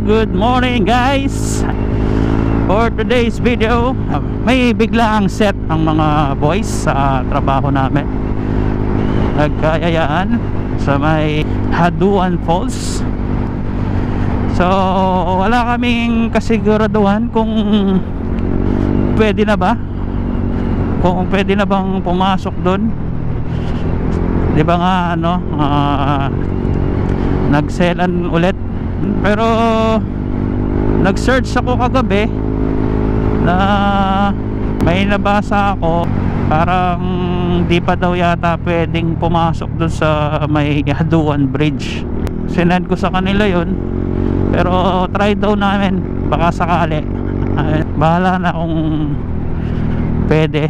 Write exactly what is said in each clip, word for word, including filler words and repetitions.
good morning guys. For today's video, may biglaang set ang mga boys sa trabaho namin. Nagkayayaan sa may Haduan Falls. So wala kaming kasiguraduhan kung pwede na ba, kung pwede na bang pumasok doon. Di ba nga ano, uh, nagselan ulit. Pero nag-search ako kagabi na may nabasa ako parang di pa daw yata pwedeng pumasok doon sa may Haduan Bridge. Sinend ko sa kanila yon, pero try daw namin, baka sakali. Ay, bahala na kung pwede.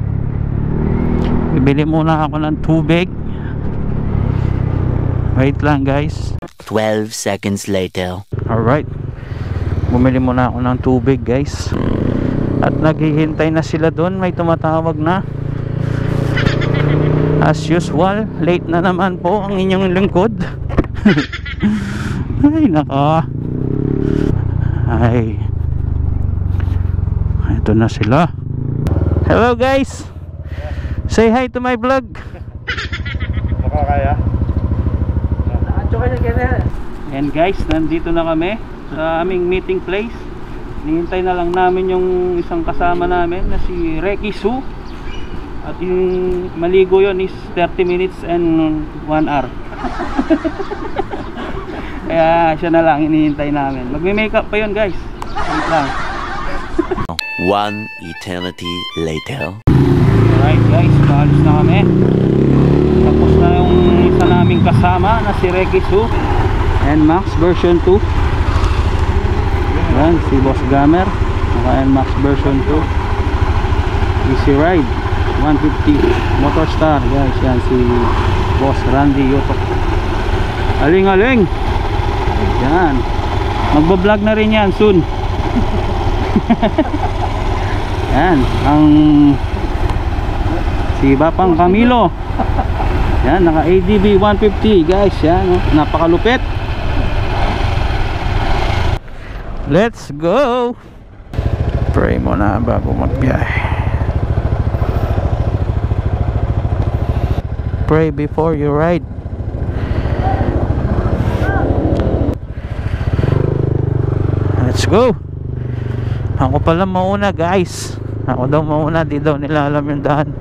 Bibili muna ako ng tubig. Wait lang guys. twelve seconds later. Alright, bumili muna ako ng tubig guys. At naghihintay na sila doon. May tumatawag na. As usual, late na naman po ang inyong lingkod. Ay naka. Ay, ito na sila. Hello guys, say hi to my vlog. Baka kaya. And guys, nandito na kami sa aming meeting place. Nihintay na lang namin yung isang kasama namin na si Ricky Su. At yung maligo yon is thirty minutes and one hour. Kaya siya na lang hinihintay namin. Magme-makeup pa yun guys. Wait lang. One eternity later. Alright guys, paalis na kami. Tapos na yung isa naming kasama na si Ricky Su and Max version two. Yan, si Boss Gamer naka N Max version two. Easy Ride one fifty Motorstar guys. Yan si Boss Randy Yotok. Aling-aling. Yan, magbablog na rin yan soon. Yan, ang si Bapang Camilo. Yan, naka A D V one fifty guys. Yan, oh, napakalupit. Let's go. Pray muna bago magbiyahe. Pray before you ride. Let's go. Ako pala mauna guys. Ako daw mauna, di daw nila alam yung daan.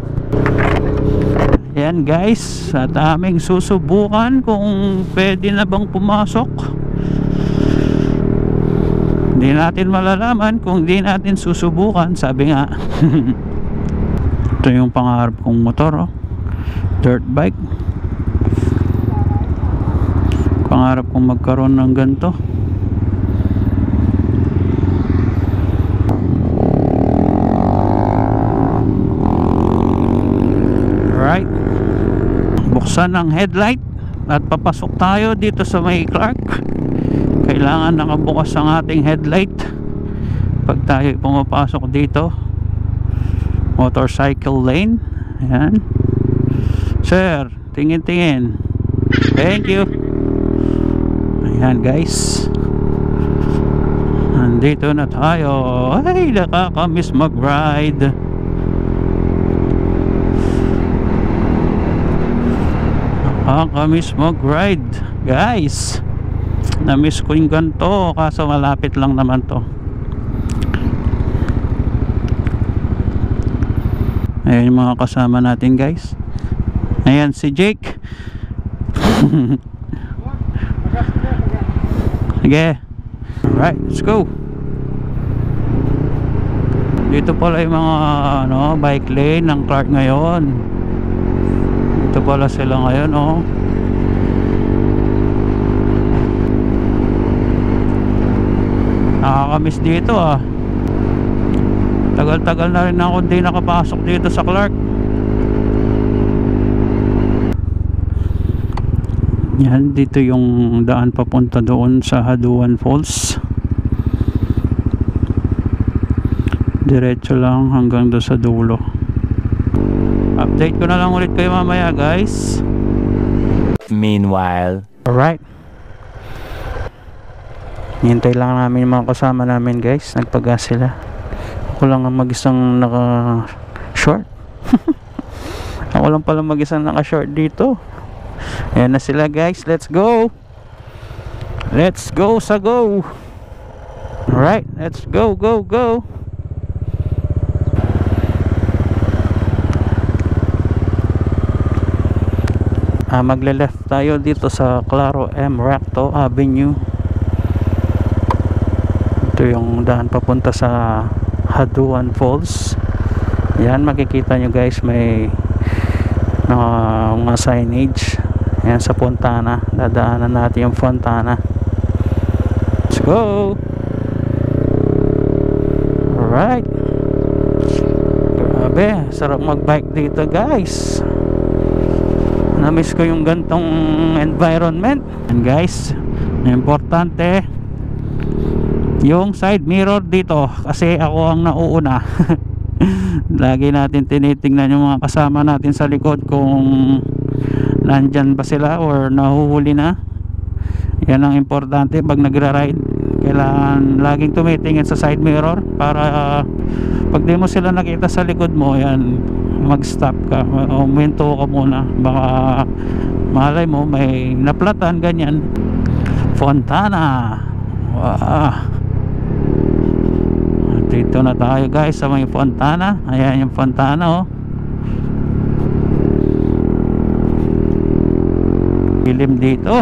Yan guys, at aming susubukan kung pwede na bang pumasok. Hindi natin malalaman kung di natin susubukan. Sabi nga. Ito yung pangarap kong motor, oh. Dirt bike. Pangarap kong magkaroon ng ganito. Right, buksan ang headlight at papasok tayo dito sa may Clark. Kailangan nakabukas ang ating headlight pag tayo pumapasok dito. Motorcycle lane. Ayan. Sir, tingin-tingin. Thank you. Ayan guys, nandito na tayo. Ay, nakakamiss mag-ride. Nakakamiss mag-ride guys. Na-miss ko yung ganito, kaso malapit lang naman to. Ayan yung mga kasama natin guys. Ayan si Jake. Sige. Alright, let's go. Dito pala yung mga ano, bike lane ng Clark ngayon. Dito pala sila ngayon, oh. Nakakamiss dito ah. Tagal-tagal na rin ako hindi nakapasok dito sa Clark. Yan, dito yung daan papunta doon sa Haduan Falls. Diretso lang hanggang doon sa dulo. Update ko na lang ulit kayo mamaya guys. Meanwhile. Alright, Hintay lang namin yung mga kasama namin guys. Nagpagas sila. Ako lang ang mag-isang naka short. Ako lang pala mag-isang naka short dito. Ayan na sila guys. Let's go. Let's go sa go. Alright, let's go, go, go. Ah, magle-left tayo dito sa Claro M. Recto Avenue. Ito yung daan papunta sa Haduan Falls. Yan, makikita nyo guys, may mga, mga signage. Yan sa Fontana. Dadaanan natin yung Fontana. Let's go. Alright. Grabe, sarap mag-bike dito guys. Na-miss ko yung gantong environment. And guys, importante yung side mirror dito kasi ako ang nauuna. Lagi natin tinitingnan yung mga kasama natin sa likod kung nandyan ba sila or nahuhuli na. Yan ang importante pag nagra-ride. Kailangan laging tumitingin sa side mirror para uh, pag di mo sila nakita sa likod mo, yan, mag-stop ka, uminto ka muna, baka malay mo may naplatan, ganyan. Fontana. Wow. Dito na tayo guys sa may Fontana. Ayan yung Fontana, oh. Dilim dito.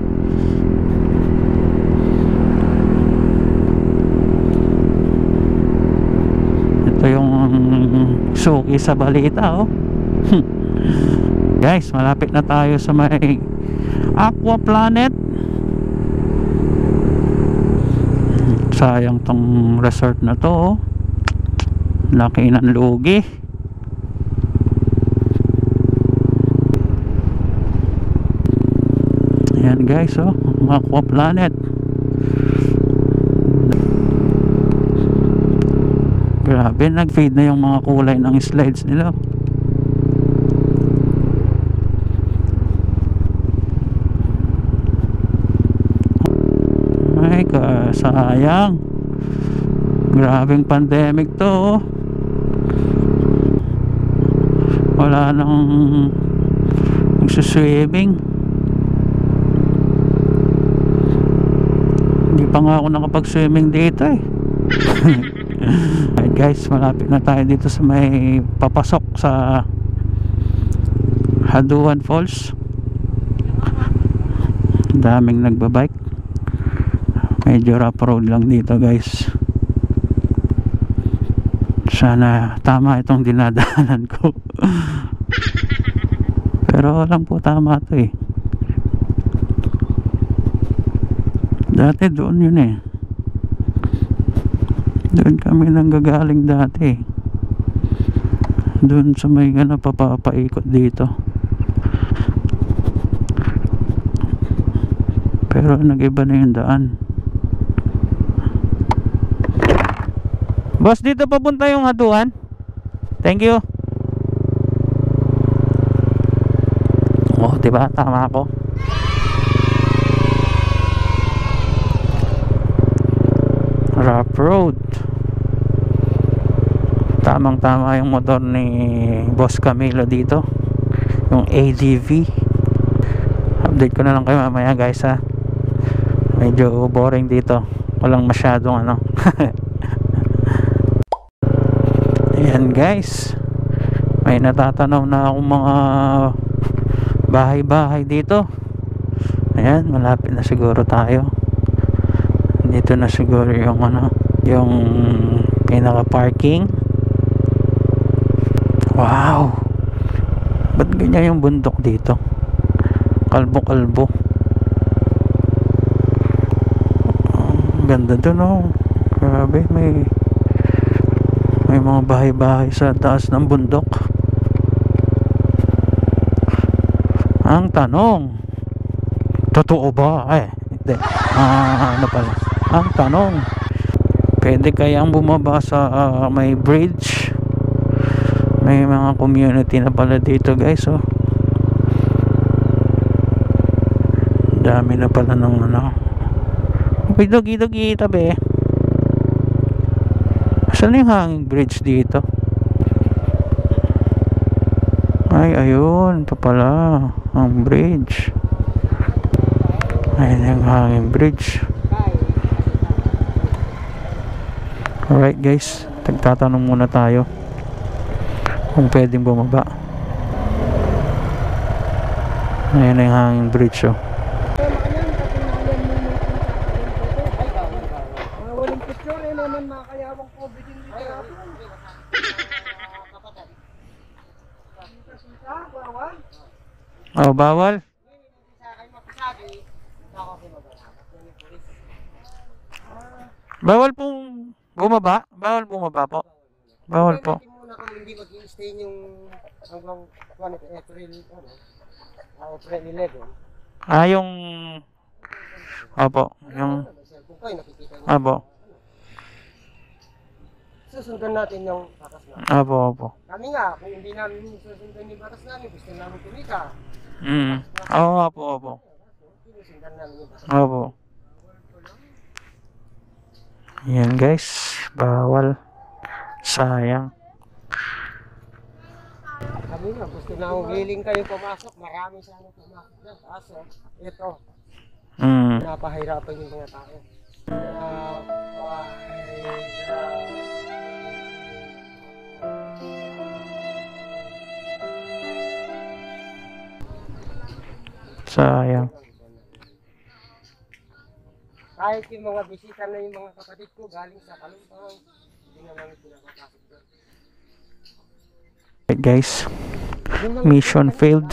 Ito yung suki sa balita, oh. Guys, malapit na tayo sa may Aqua Planet. Sayang tong resort na to, oh. Laki ng lugi. Ayan guys, oh, Aqua Planet. Grabe, nag-fade na yung mga kulay ng slides nila. Ay, kasayang. Grabing pandemic to, oh. Wala nang magsuswimming. Hindi pa nga ako nakapag-swimming dito, eh. Alright guys, malapit na tayo dito sa may papasok sa Haduan Falls. Daming nagbabike. Medyo rough road lang dito guys. Sana tama itong dinadaanan ko. Pero alam po tama to, eh. Dati doon yun, eh. Doon kami nanggagaling dati. Doon sa may gana papapaikot dito. Pero nag-iba na yung daan. Boss, dito papunta yung Haduan. Thank you. Oh, diba? Tama ako. Rough road. Tamang tama yung motor ni Boss Camilo dito, yung A D V. Update ko na lang kayo mamaya guys, ha. Medyo boring dito, walang masyadong ano. Ayan guys, may natatanaw na akong mga bahay-bahay dito. Ayan, malapit na siguro tayo. Dito na siguro yung ano, yung pinaka parking. Wow, ba't ganyan yung bundok dito? Kalbo-kalbo. Oh, ganda dun, oh. Grabe, may may mga bahay-bahay sa taas ng bundok. Ang tanong, totoo ba? Ay, hindi. Ah, ano pala? Ang tanong, pwede kayang bumaba sa uh, may bridge? May mga community na pala dito guys, oh. Dami na pala ng ano. Uy, dogi, dogi, tabi. Saan yung hanging bridge dito? Ay, ayun pa pala ang bridge. Ayun yung hanging bridge. Alright guys, tagtatanong muna tayo kung pwedeng bumaba. Ayun na yung hanging bridge, oh. Walang picture eh naman makakayawang COVID din dito. Oh, bawal? Bawal pong bumaba? Bawal bumaba po? Bawal po. Muna kung hindi mag-i-stay yung hanggang April, ano, April eleven. Ah, yung... Opo, yung... Opo. Susundan natin yung batas namin. Opo, opo. Kami nga, kung hindi namin susundan yung batas namin, gusto namin kumita. Mm. Oo, opo, opo. Susundan namin yung batas. Opo. Yan guys, bawal. Sayang. Kami nga, gusto na kung willing kayo pumasok, marami sana pumasok dyan. Kaso, ito, Mm. napahirapan yung mga tao. Sayang. Kahit yung mga bisita na yung mga kapatid ko galing sa Kalumpang, hindi na namin pinapapasok doon. Right guys, mission failed.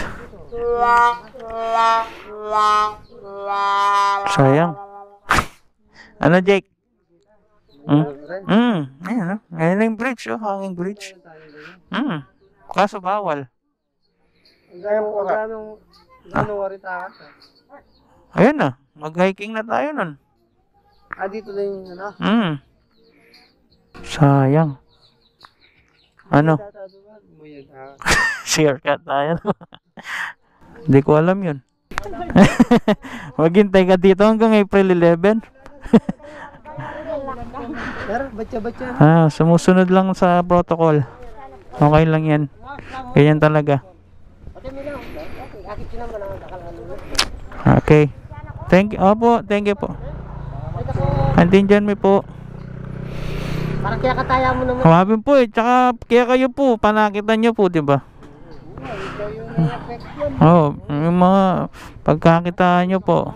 Sayang. Ano Jake? Hmm? Hmm. Ayan, oh. Ayan yung bridge, oh. Hanging bridge. Hmm. Kaso bawal. Gano'ng gano'ng gano'ng warita ka? Ayan na. Mag-hiking na tayo nun. Ah, dito na yung ano? Hmm. Sayang. Ano? Shortcut tayo. Hindi ko alam yun. Maghintay ka dito hanggang April eleven. Pero, batya-batya. Ah, sumusunod lang sa protocol. Okay lang yan. Ganyan talaga. Okay. Thank you. Opo, thank you po. Antin dyan may po. Parang kaya kataya mo naman. Kamabin po eh. Tsaka kaya kayo po. Panakitan nyo po, diba? Oo. Oh, yung mga pagkakitaan nyo po.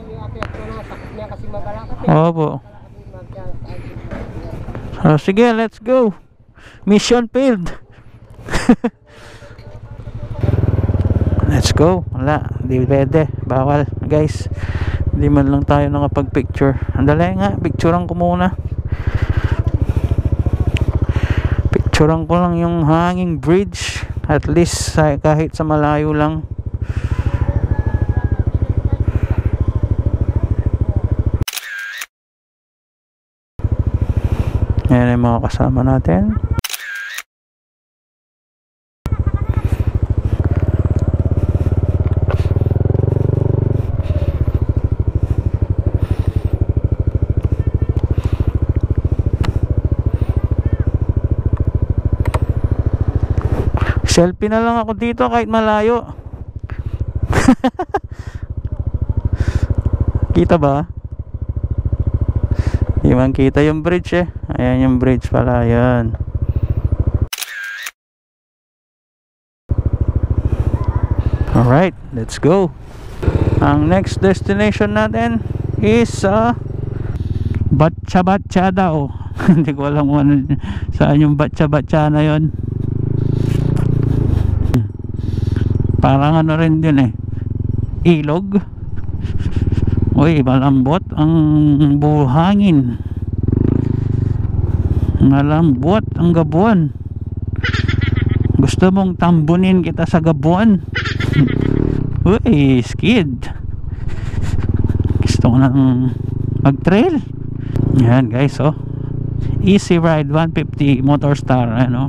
Oo po. Oh, sige, let's go. Mission failed. Let's go. Wala, hindi pwede. Bawal, guys. Hindi man lang tayo nakapag-picture. Andali nga, picturean ko muna. Picturean ko lang yung hanging bridge. At least kahit sa malayo lang. Ayan yung mga kasama natin. Selfie na lang ako dito kahit malayo. Kita ba? Di man kita yung bridge eh. Ayan yung bridge pala, ayan. Alright, let's go. Ang next destination natin is uh, Batcha Batcha daw. Hindi ko alam kung ano, saan yung Batcha Batcha na yun. Parang ano rin din eh, ilog. Uy, malambot ang buhangin. Malambot ang Gabuan. Gusto mong tambunin kita sa Gabuan? Uy, skid. Gusto ko nang mag-trail. Yan guys, oh. Easy ride one fifty Motorstar, ano.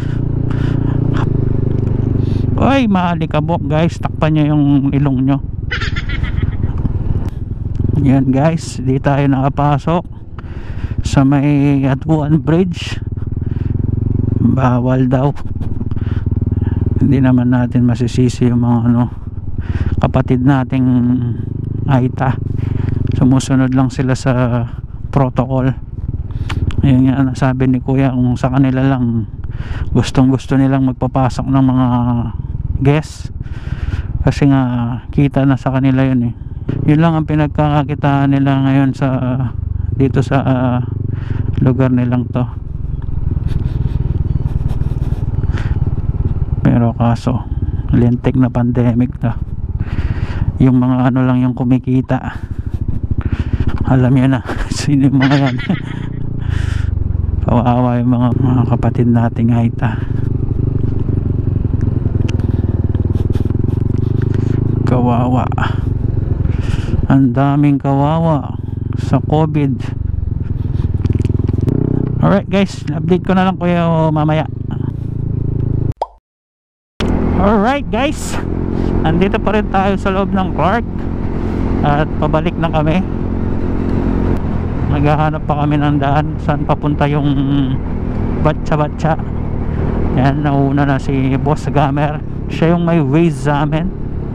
Uy, maalikabok guys. Takpan nyo yung ilong nyo. Yan guys, di tayo nakapasok sa may Atuan Bridge. Bawal daw. Hindi naman natin masisisi yung mga ano, kapatid nating Aita. Sumusunod lang sila sa protocol. Ayun nga nasabi ni kuya, kung sa kanila lang gustong gusto nilang magpapasok ng mga guests, kasi nga kita na sa kanila yun eh. Yun lang ang pinagkakakitaan nila ngayon sa dito sa uh, lugar nilang to. Pero kaso lintik na pandemic to, yung mga ano lang yung kumikita. Alam niyo na sino yung mga yan. Kawawa yung mga, mga kapatid nating Aita. Kawawa, ang daming kawawa sa COVID. Alright guys, update ko na lang kayo mamaya. Alright guys, andito pa rin tayo sa loob ng Clark at pabalik na kami. Naghahanap pa kami ng daan saan papunta yung batsa-batsa. Yan, nauna na si Boss Gamer, siya yung may Waze sa amin.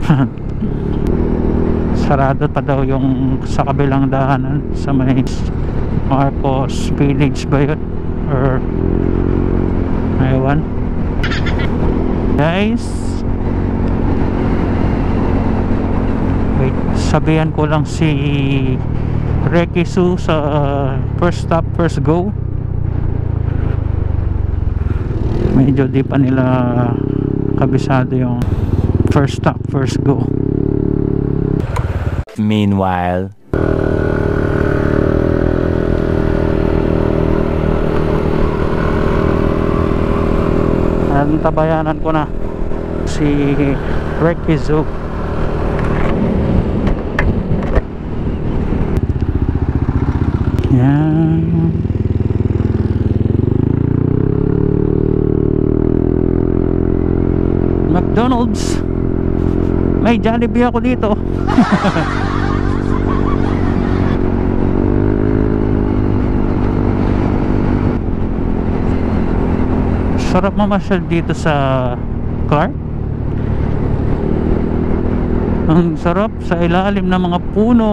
Sarado pa daw yung sa kabilang daanan sa may Marcos Village ba yun, or aywan guys. Wait, sabihan ko lang si Rekisu sa uh, first stop first go. Medyo di pa nila kabisado yung first stop first go. Meanwhile, ang tabayanan ko na si Rekisu. Yan. McDonald's, may Jollibee ako dito. Sarap mamasyal dito sa Clark. Ang sarap sa ilalim ng mga puno.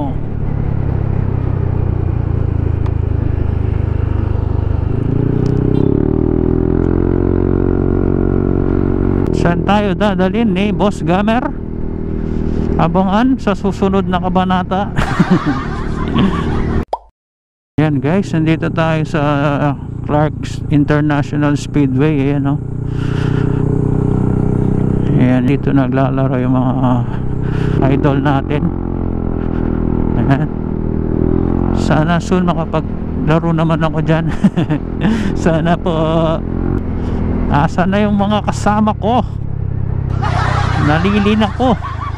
Saan tayo dadalhin ni Boss Gamer? Abangan sa susunod na kabanata. Yan guys, nandito tayo sa Clark's International Speedway. Ayan o. Ayan, dito naglalaro yung mga idol natin. Ayan. Sana soon makapaglaro naman ako dyan. Sana po. Asa na yung mga kasama ko? Nalilin ako.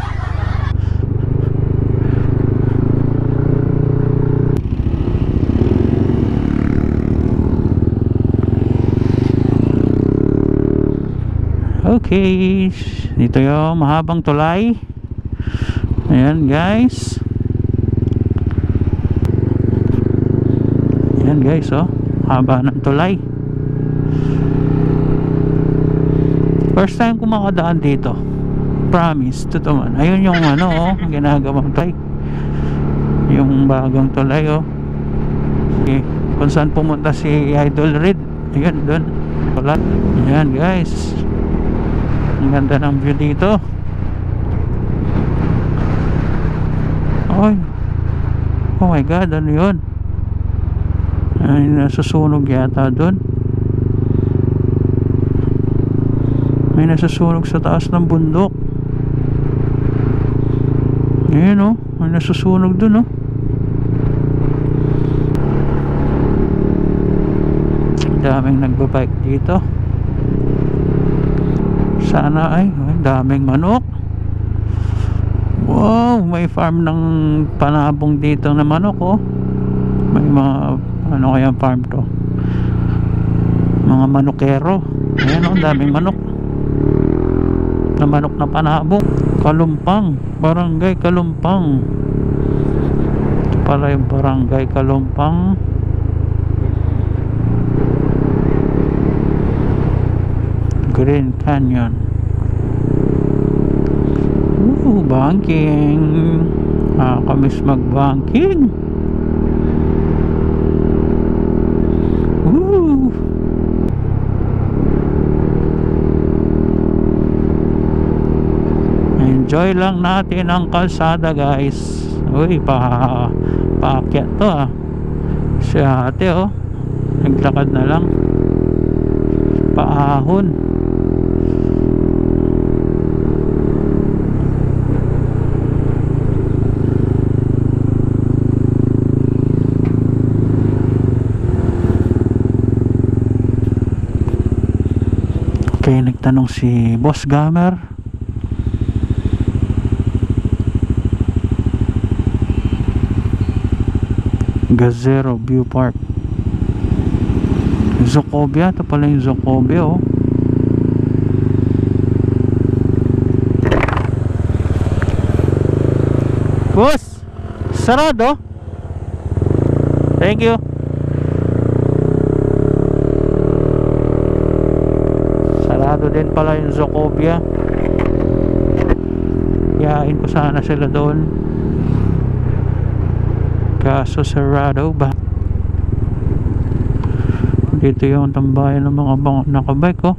Okay, dito yung mahabang tulay. Ayan guys. Ayan guys, oh, haba ng tulay. First time ko makadaan dito. Promise, totoo man. Ayun yung ano, oh, ginagawang tulay. Yung bagong tulay, oh. Okay. Kung saan pumunta si Idol Red. Ayun, doon. Ayan guys. Ang ganda ng view dito. Oy. Oh my God, ano yun? Ay, nasusunog yata doon. May nasusunog sa taas ng bundok. Ngayon oh, may nasusunog dun oh. Daming nagbabike dito. Sana ay, ay daming manok. Wow, may farm ng panabong dito na manok oh. May mga, ano kaya farm to? Mga manokero. Ayan oh, daming manok. Na manok na panabong. Kalumpang, barangay Kalumpang. pala yung barangay Kalumpang. Green Canyon. Ooh, banking. Ah, kamis mag-banking. Ooh. Enjoy lang natin ang kalsada, guys. Uy, pa paakyat to ah. Si ate oh, naglakad na lang. Paahon. Okay, nagtanong si Boss Gamer. Gazero View Park. Zocobia, ito pala yung Zocobia oh. Boss, sarado. Thank you. Sarado din pala yung Zocobia. Yain ko sana sila doon, kaso sarado ba. Dito yung tambayan ng mga bang nakabike oh.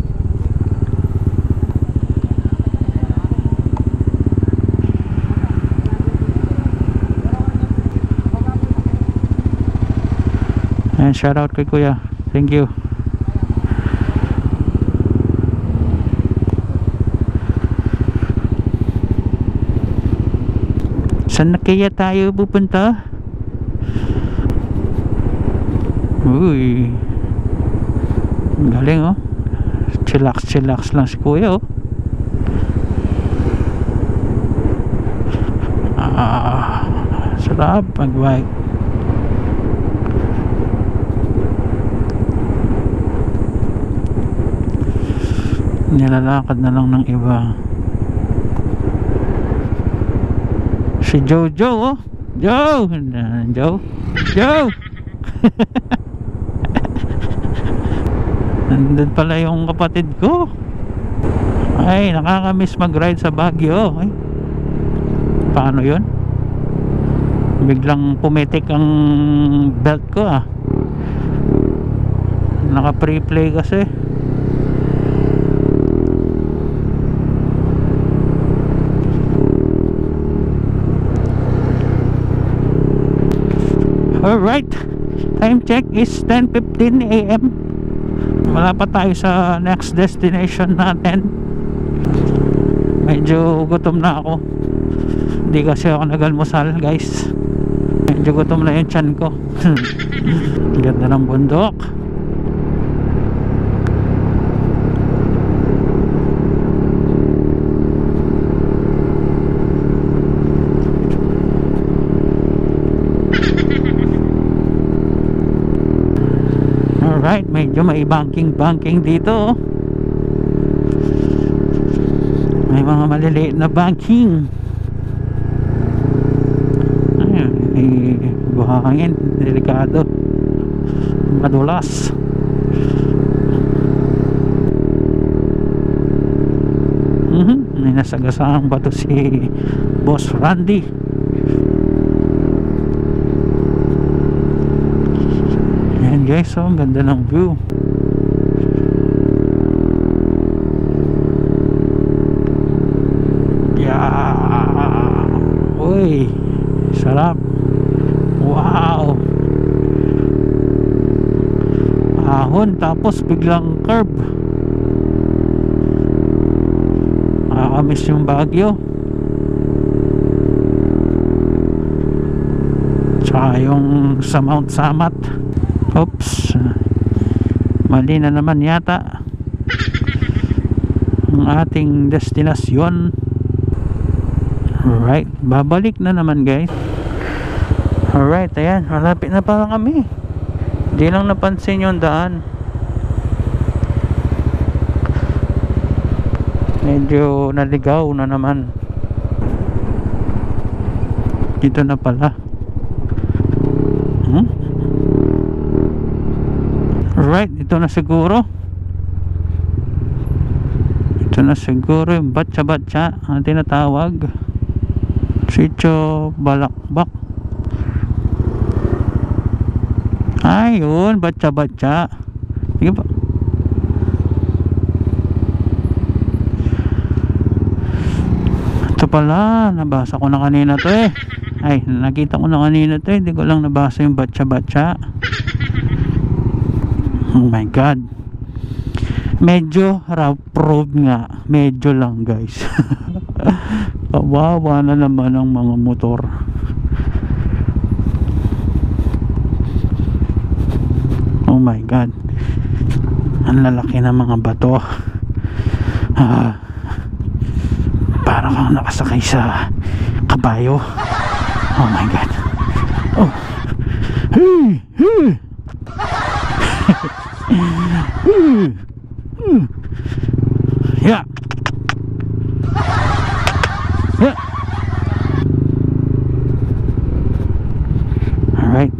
And shout out kay kuya, thank you. Saan na kaya tayo pupunta? Uy, galing oh. Chillax chillax lang si kuya oh. Ah, sarap mag-bike. Nilalakad na lang ng iba. Si Jojo oh. Joe, Joe, Joe. Nandun pala yung kapatid ko. Ay, nakakamiss mag-ride sa Baguio. Ay, paano yun? Biglang pumitik ang belt ko ah. Naka pre-play kasi. Alright, time check is ten fifteen a m Wala pa tayo sa next destination natin. Medyo gutom na ako. Hindi kasi ako nag-almusal, guys. Medyo gutom na yung tiyan ko. Ganda ng bundok. Alright, medyo may banking-banking dito. May mga maliliit na banking. Ayun, may buhangin, delikado, madulas. Mm-hmm. May nasagasang bato si Boss Randy. Ayan guys, so ang ganda ng view. Yeah. Uy, sarap. Wow. Ahon tapos biglang curve. Nakakamiss yung Baguio. Tsaka yung sa Mount Samat. Oops, mali na naman yata ang ating destinasyon. Alright, babalik na naman guys. Alright, ayan, malapit na pala kami. Di lang napansin yung daan. Medyo naligaw na naman. Dito na pala. Alright, ito na siguro. Ito na siguro yung batsa-batsa ang tinatawag. Sitio Balakbak. Ayun, batsa-batsa. Sige pa. Ito pala, nabasa ko na kanina to eh. Ay, nakita ko na kanina to eh. Hindi ko lang nabasa yung batsa-batsa. Oh my God. Medyo rough road nga. Medyo lang guys. Kawawa na naman ang mga motor. Oh my God. Ang lalaki ng mga bato. Ah, para kang nakasakay sa kabayo. Oh my God. Oh. Hey, hey. Yeah. Yeah. Alright.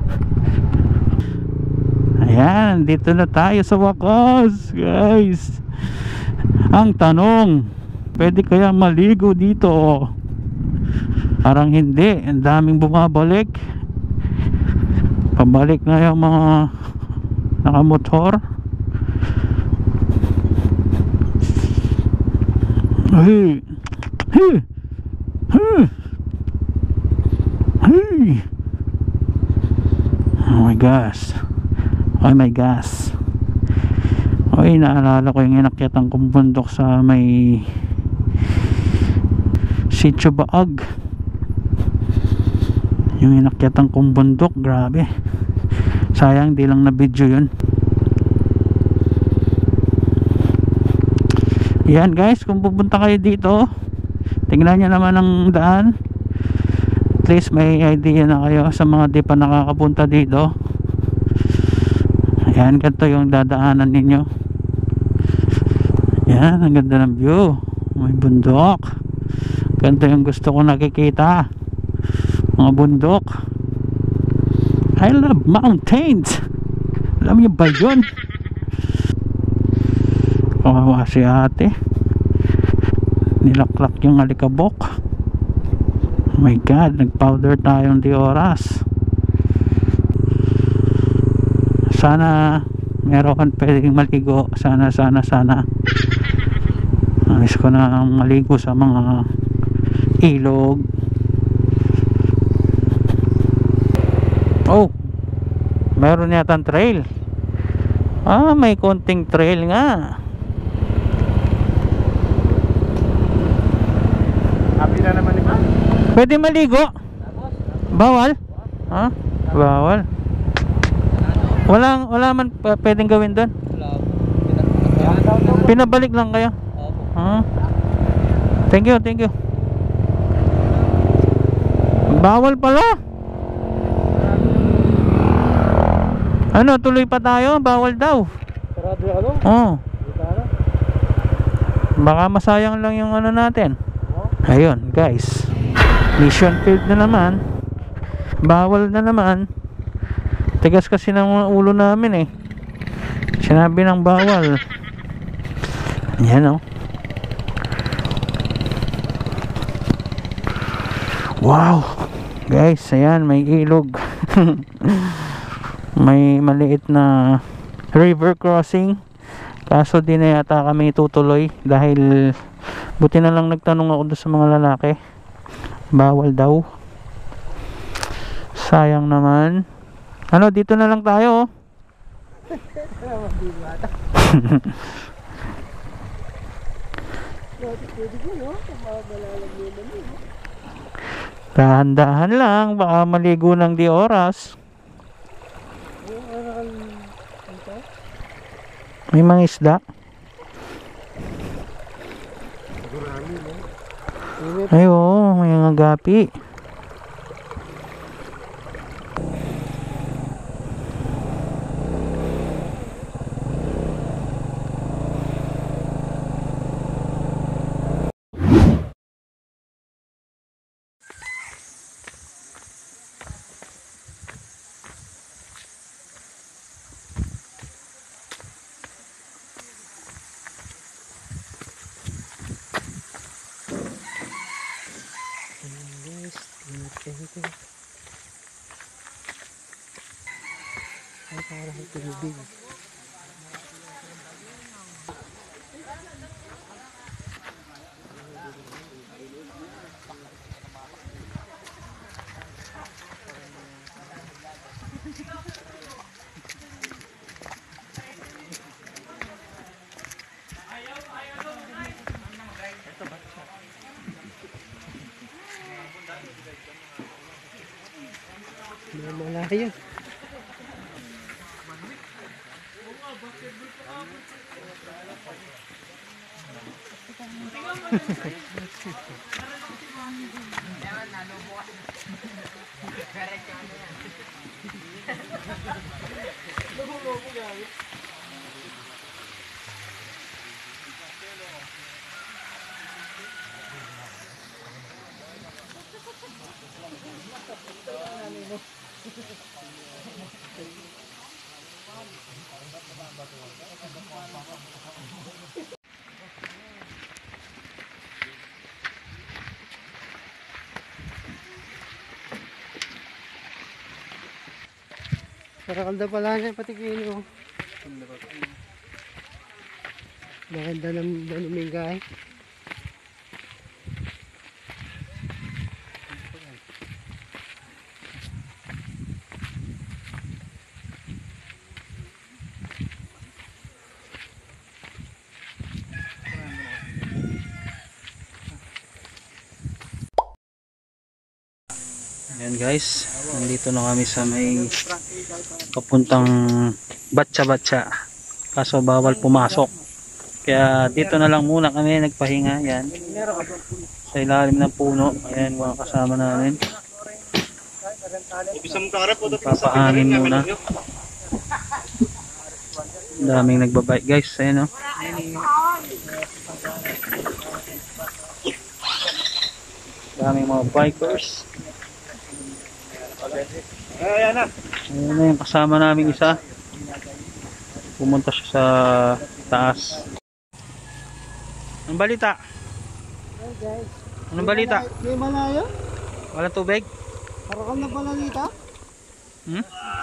Ayan, dito na tayo sa wakas, guys. Ang tanong, pwede kaya maligo dito? Parang hindi, ang daming bumabalik. Pabalik na yung mga nakamotor. Hey, hey, hey, hey. Oh my gosh. Oh my gosh. Oy, naalala ko yung inakyatan kong bundok sa may Sitio Baag. Yung inakyatan kong bundok, grabe. Sayang di lang na video yun. Yan guys, kung pupunta kayo dito, tingnan nyo naman ang daan. At least may idea na kayo sa mga di pa nakakapunta dito. Ayan, ganito yung dadaanan ninyo. Yan, ang ganda ng view. May bundok. Ganito yung gusto ko nakikita. Mga bundok. I love mountains. Alam niyo ba yun? Kawawa si ate. Nilaklak yung alikabok. Oh my God, nag-powder tayong di oras. Sana meron pwedeng maligo. Sana, sana, sana. Alis ko na maligo sa mga ilog. Oh, meron yatang trail. Ah, may konting trail nga. Happy na naman ni Man. Pwede maligo? Bawal? Ha? Bawal. Walang, wala man pa- pwedeng gawin doon. Pinabalik lang kayo. Ha? Thank you, thank you. Bawal pala. Ano, tuloy pa tayo? Bawal daw. Sarado yung ano? Oo. Dito ano? Baka masayang lang yung ano natin. Ayun guys, mission field na naman. Bawal na naman. Tigas kasi ng mga ulo namin eh. Sinabi ng bawal. Yan o. Wow guys, ayan, may ilog. May maliit na river crossing. Kaso di na yata kami tutuloy dahil buti na lang nagtanong ako doon sa mga lalaki. Bawal daw. Sayang naman. Ano, dito na lang tayo. Dahan-dahan lang, baka maligo ng di oras. May mga isda. Ay, oo, may mga gapi. ito. Ay, parang tubig. Malayo. Karakalda pala niya pati kino. Maganda ng lumingay. Ayan guys, nandito na kami sa may papuntang Batsa-Batsa, kaso bawal pumasok, kaya dito na lang muna kami nagpahinga. Yan, sa ilalim ng puno. Ayan mga kasama namin, papahangin muna. Daming nagbabike guys. Ayan o, daming mga bikers. Ayan na. Ayan na yung kasama namin isa. Pumunta siya sa taas. Anong balita? Hey guys. Anong balita? May malayo? Walang tubig? Karakal na pala dito? Hmm?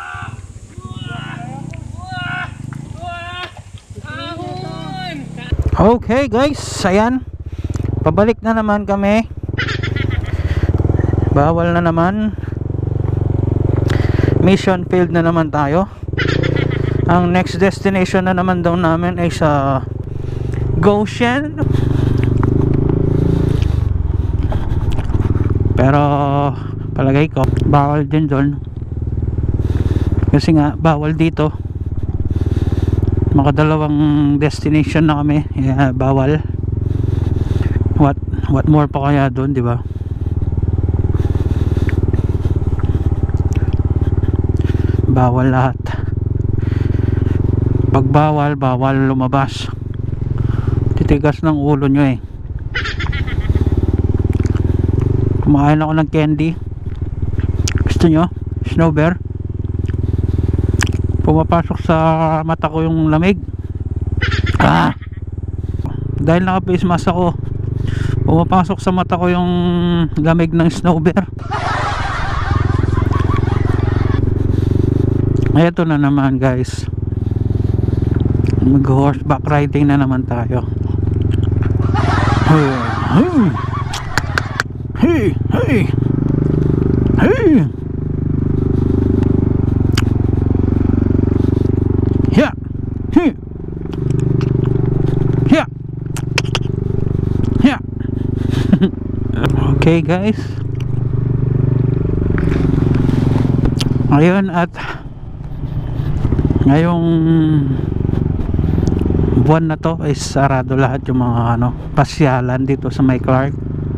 Okay guys, ayan. Pabalik na naman kami. Bawal na naman. Mission field na naman tayo. Ang next destination na naman daw namin ay sa Goshen. Pero palagay ko bawal din doon, kasi nga bawal dito. Makadalawang destination na kami, yeah, bawal. What what more pa kaya doon, di ba? Bawal lahat. Pag bawal, bawal lumabas. Titigas ng ulo nyo eh. Kumakain ako ng candy. Gusto nyo? Snow bear. Pumapasok sa mata ko yung lamig. Ah! Dahil naka-face mask ako, pumapasok sa mata ko yung lamig ng snow bear. Ito na naman guys, mag horseback riding na naman tayo. Hey, hey, hey, yeah, hey, yeah, yeah. Okay guys, ngayon at ngayong buwan na to ay sarado lahat yung mga ano, pasyalan dito sa may Clark,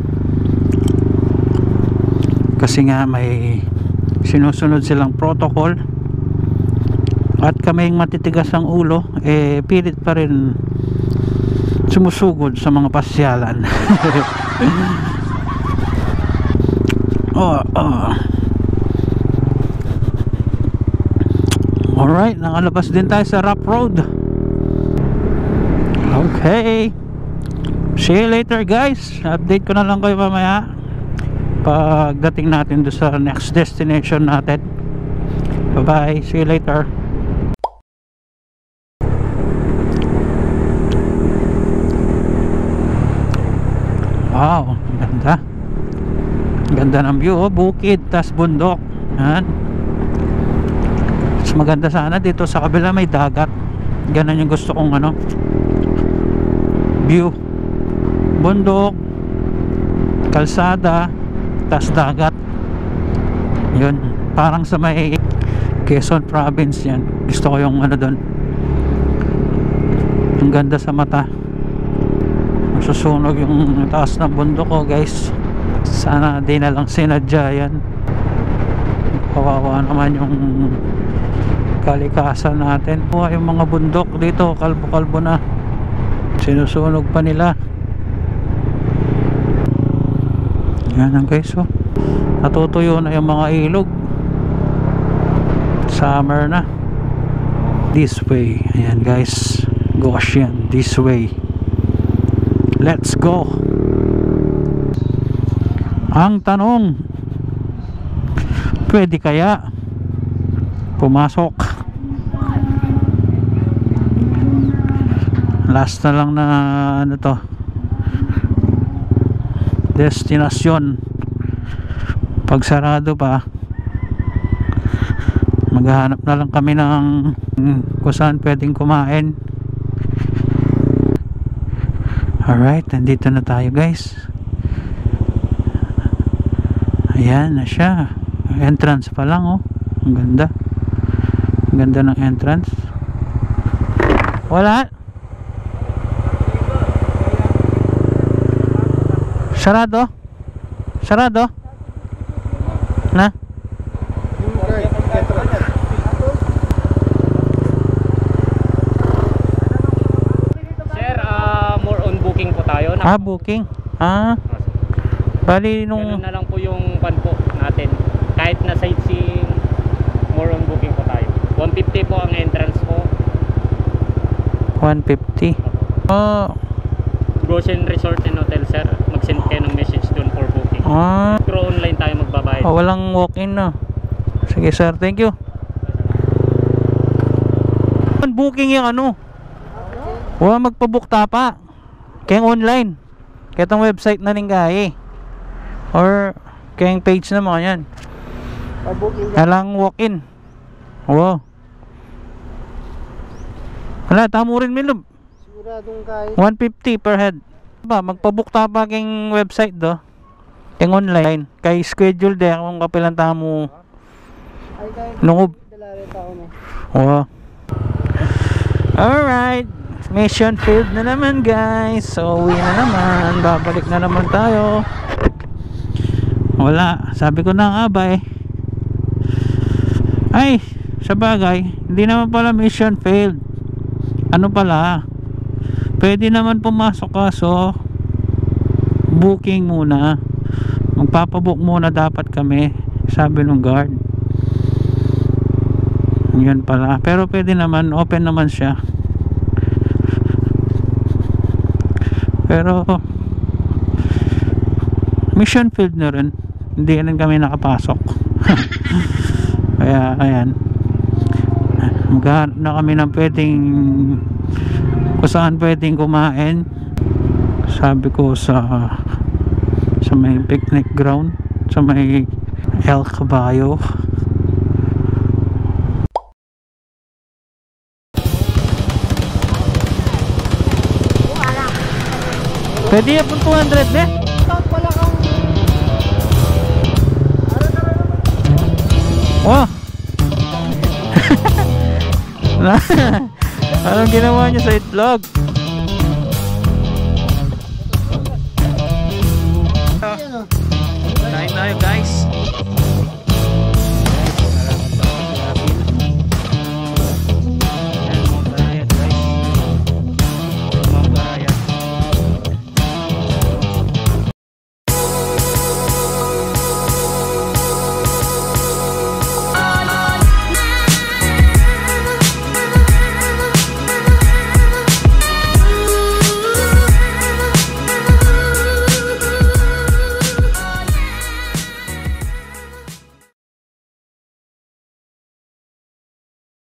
kasi nga may sinusunod silang protocol. At kaming matitigas ang ulo, eh pilit pa rin sumusugod sa mga pasyalan. Oh, oh. Alright, nakalabas din tayo sa rough road. Okay, see you later guys. Update ko na lang kayo mamaya. pagdating natin doon sa next destination natin. Bye bye, see you later. Wow, ganda. Ganda ng view, oh, bukid, tas bundok. Yan. Mas maganda sana dito sa kabila may dagat. Ganun yung gusto kong ano, view. Bundok, kalsada, tas dagat. Yun, parang sa may Quezon province yan. Gusto ko yung ano doon. Ang ganda sa mata. Susunog yung taas ng bundok ko, guys. Sana di na lang sinadya yan. Kawawa naman yung kalikasan natin. Buha yung mga bundok dito, kalbo-kalbo na. Sinusunog pa nila. Yan ang guys, oh. Natutuyo na yung mga ilog. Summer na. This way. Ayan guys. Gosh yan. This way. Let's go. Ang tanong, pwede kaya pumasok? Last na lang na ano to, destinasyon. Pag sarado pa, maghahanap na lang kami ng kung saan pwedeng kumain. Alright, nandito na tayo guys. Ayan na siya. Entrance pa lang, oh. Ang ganda. Ang ganda ng entrance. Wala. Sarado? Sarado? Na? Ah, booking. Ah. Bali nung ganun na lang po yung pan po natin. Kahit na sightseeing, more on booking po tayo. one fifty po ang entrance po. one fifty. Oh. Goshen Resort and Hotel, sir. Mag-send kayo ng message doon for booking. Ah. Pero online tayo magbabayad. Oh, walang walk-in na. Sige sir, thank you. Booking yung ano. Wala magpa-book tapa. Kaya online. Kaya itong website na rin kaya. Or kaya page na mga yan. Halang walk-in. Wow. Wala, tamo rin Milob. Siguradong kahit one fifty per head. Ba, magpa-book tapa kayong website do. Kaya online. Kaya schedule de kung kapilang tamo ay kahit lungob. dalari tao na. Wow. Alright. Mission field na naman guys. So uwi na naman. Babalik na naman tayo. Wala. Sabi ko na nga ba eh. Ay, sa bagay, hindi naman pala mission failed. Ano pala? Pwede naman pumasok kaso booking muna. Magpapabook muna dapat kami. Sabi ng guard. Yun pala. Pero pwede naman, open naman siya. Pero mission field na rin. Hindi rin kami nakapasok. Kaya ayan, maghahanap na kami ng pwedeng kung saan pwedeng kumain. Sabi ko sa sa may picnic ground, sa may El Caballo. Pwede yapon two hundred eh. Oh. Anong ginawa niya sa itlog?